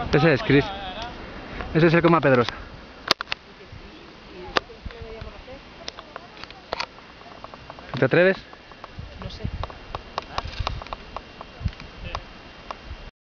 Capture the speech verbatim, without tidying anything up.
Ese es Chris. Ese es el Coma Pedrosa. ¿Te atreves?